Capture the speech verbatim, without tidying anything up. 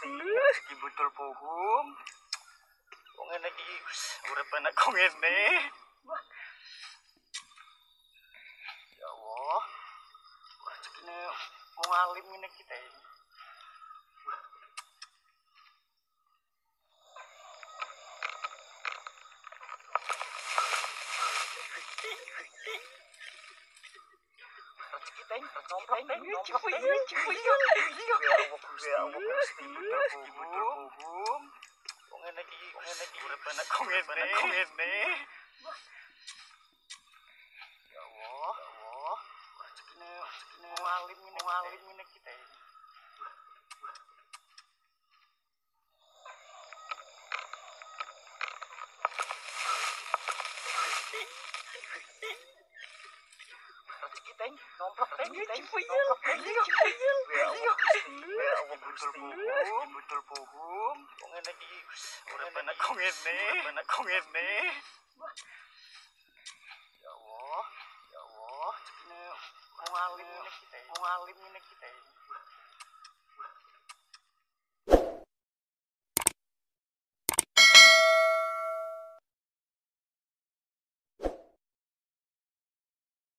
Iki betul pohon. Wong ngene iki urip enak kok ngene. Ya Allah. Rezekine wong alim ngene iki ta. Teng, nomplok teng, nomplok teng, cipuyo, cipuyo. Ya Allah, Gusti betul pohon. Wong ngene iki, wong ngene iki urip enak kok ngene. Ya Allah, ya Allah. Rezekine rezekine wong alim ngene, wong alim ngene iki ta. Teng, nomplok teng, cipuyo, cipuyo, cipuyo. Ya Allah, betul pohon, betul pohon. Wong ngene iki urip enak kok ngene, enak kok ngene. Ya Allah, ya Allah. Rezekine wong alim ngene iki ta. Wong alim ngene iki ta.